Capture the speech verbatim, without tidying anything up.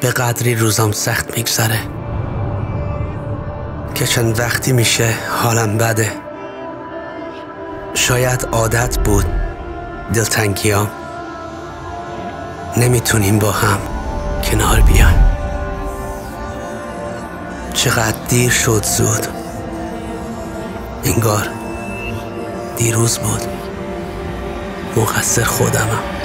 به قدری روزام سخت میگذره که چند وقتی میشه حالم بده. شاید عادت بود دلتنگیام، نمیتونیم با هم کنار بیایم. چقدر دیر شد زود، انگار دیروز بود. مقصر خودمم.